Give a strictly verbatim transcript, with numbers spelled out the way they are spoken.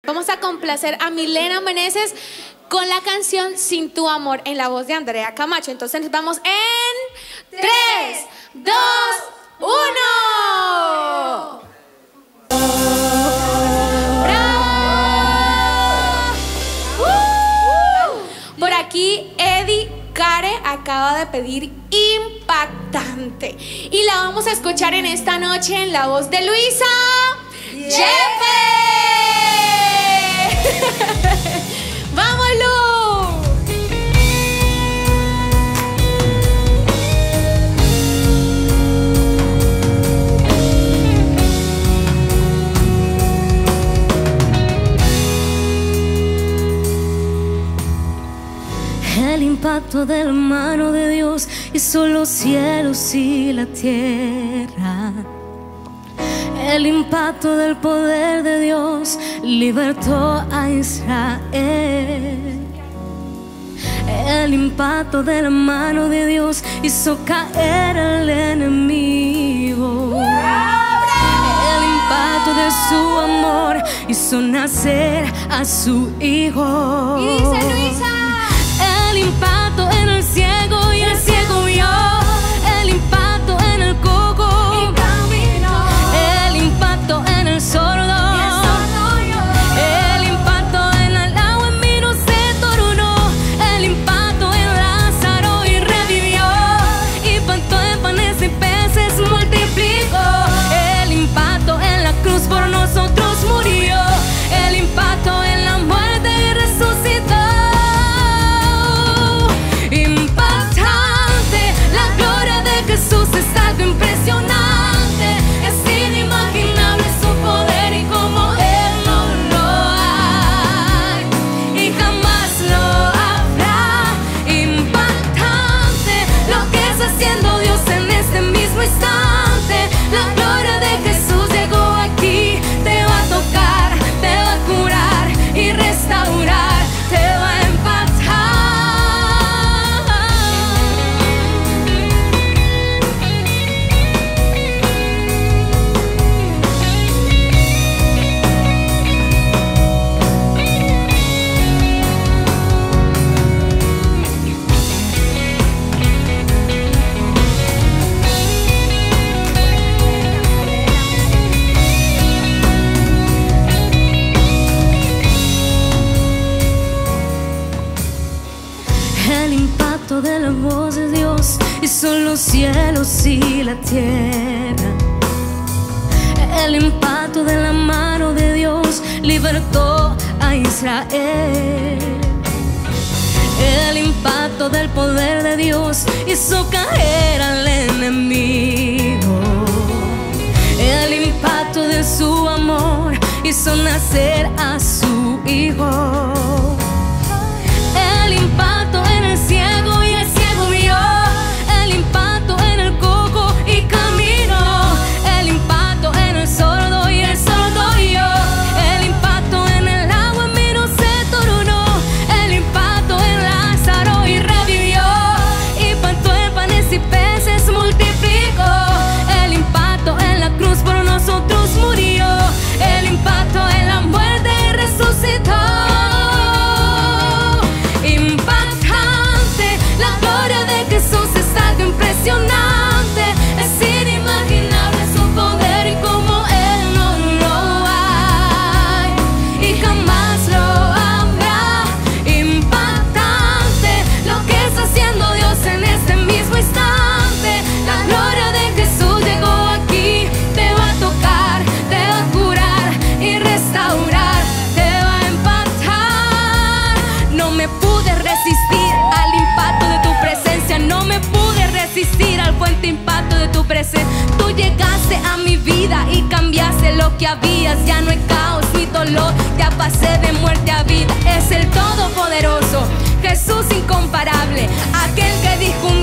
Vamos a complacer a Milena Meneses con la canción Sin tu amor en la voz de Andrea Camacho. Entonces nos vamos en tres, dos, uno. ¡Uh! Por aquí Eddie Care acaba de pedir Impactante y la vamos a escuchar en esta noche en la voz de Luisa Jefe. ¡Vámonos! El impacto de la mano de Dios hizo los cielos y la tierra. El impacto del poder de Dios libertó a Israel. El impacto de la mano de Dios hizo caer al enemigo. El impacto de su amor hizo nacer a su hijo. Y dice Luisa: el impacto en el ciego y el ciego vio. El impacto en el coco y caminó. El impacto en el sordo y el sordo oyó. El impacto en el agua en vino se tornó. El impacto en Lázaro y revivió. Impacto en panes y peces multiplicó. El impacto en la cruz por nosotros murió. El impacto en la muerte y resucitó. Jesús es algo impresionante, es inimaginable su poder y como Él no lo hay y jamás lo habrá. Impactante lo que está haciendo Dios en este mismo instante. La gloria de Jesús llegó aquí, te va a tocar, te va a curar y restaurar, te va a impactar. El impacto de la voz de Dios hizo los cielos y la tierra. El impacto de la mano de Dios libertó a Israel. El impacto del poder de Dios hizo caer al enemigo. El impacto de su amor hizo nacer a su hijo. El impacto en el ciego y el ciego vio. El impacto en el coco y caminó. El impacto en el sordo y el sordo oyó. El impacto en el agua en vino se tornó. El impacto en Lázaro y revivió. Impacto en panes y peces multiplicó. El impacto en la cruz por nosotros murió. El impacto en la muerte y resucitó. Jesús es algo impresionante, es inimaginable su poder y como Él no lo hay y jamás lo habrá. Impactante lo que está haciendo Dios en este mismo instante. La gloria de Jesús llegó aquí, te va a tocar, te va a curar y restaurar, te va a impactar. No me pude resistir al impacto de tu presencia. No me pude resistir al fuerte impacto de tu presencia. Tú llegaste a mi vida y cambiaste lo que habías. Ya no hay caos ni dolor, ya pasé de muerte a vida. Es el Todopoderoso, Jesús incomparable, aquel que dijo un